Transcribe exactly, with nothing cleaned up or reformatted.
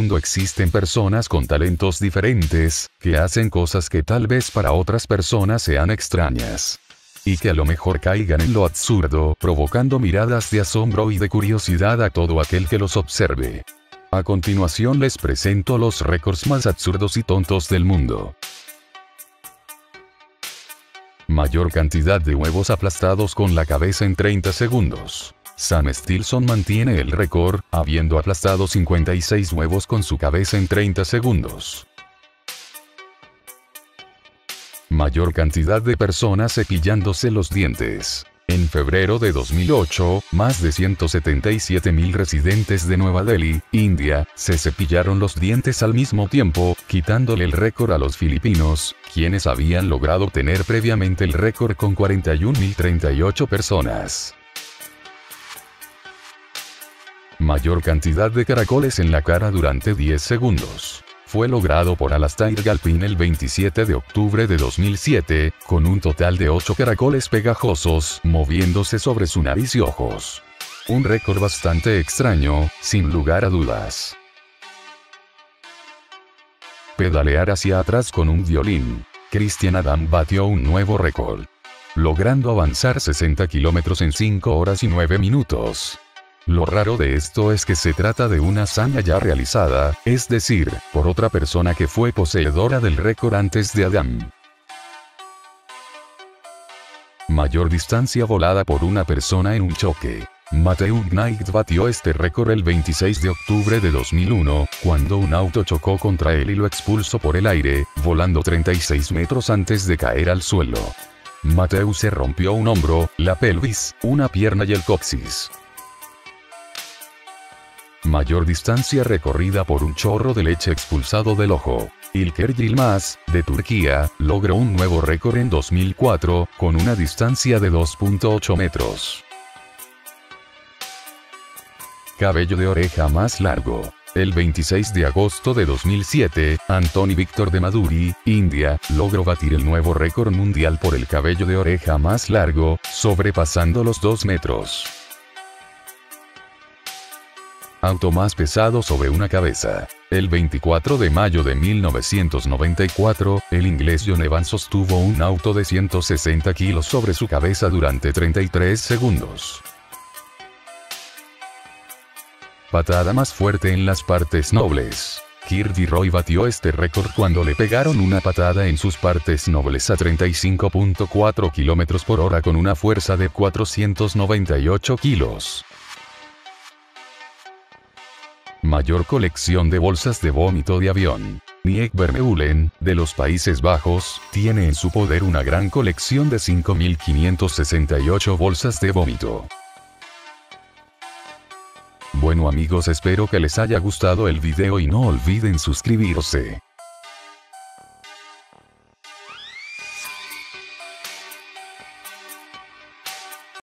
mundo existen personas con talentos diferentes, que hacen cosas que tal vez para otras personas sean extrañas. Y que a lo mejor caigan en lo absurdo, provocando miradas de asombro y de curiosidad a todo aquel que los observe. A continuación les presento los récords más absurdos y tontos del mundo. Mayor cantidad de huevos aplastados con la cabeza en treinta segundos. Sam Stilson mantiene el récord, habiendo aplastado cincuenta y seis huevos con su cabeza en treinta segundos. Mayor cantidad de personas cepillándose los dientes. En febrero de dos mil ocho, más de ciento setenta y siete mil residentes de Nueva Delhi, India, se cepillaron los dientes al mismo tiempo, quitándole el récord a los filipinos, quienes habían logrado tener previamente el récord con cuarenta y un mil treinta y ocho personas. Mayor cantidad de caracoles en la cara durante diez segundos. Fue logrado por Alastair Galpin el veintisiete de octubre de dos mil siete, con un total de ocho caracoles pegajosos, moviéndose sobre su nariz y ojos. Un récord bastante extraño, sin lugar a dudas. Pedalear hacia atrás con un violín. Christian Adam batió un nuevo récord, logrando avanzar sesenta kilómetros en cinco horas y nueve minutos. Lo raro de esto es que se trata de una hazaña ya realizada, es decir, por otra persona que fue poseedora del récord antes de Adam. Mayor distancia volada por una persona en un choque. Matthew Knight batió este récord el veintiséis de octubre de dos mil uno, cuando un auto chocó contra él y lo expulsó por el aire, volando treinta y seis metros antes de caer al suelo. Matthew se rompió un hombro, la pelvis, una pierna y el coxis. Mayor distancia recorrida por un chorro de leche expulsado del ojo. İlker Yilmaz, de Turquía, logró un nuevo récord en dos mil cuatro, con una distancia de dos punto ocho metros. Cabello de oreja más largo. El veintiséis de agosto de dos mil siete, Anthony Victor de Maduri, India, logró batir el nuevo récord mundial por el cabello de oreja más largo, sobrepasando los dos metros. Auto más pesado sobre una cabeza. El veinticuatro de mayo de mil novecientos noventa y cuatro, el inglés John Evans sostuvo un auto de ciento sesenta kilos sobre su cabeza durante treinta y tres segundos. Patada más fuerte en las partes nobles. Kirti Roy batió este récord cuando le pegaron una patada en sus partes nobles a treinta y cinco punto cuatro kilómetros por hora con una fuerza de cuatrocientos noventa y ocho kilos. Mayor colección de bolsas de vómito de avión. Niek Vermeulen, de los Países Bajos, tiene en su poder una gran colección de cinco mil quinientas sesenta y ocho bolsas de vómito. Bueno amigos, espero que les haya gustado el video y no olviden suscribirse.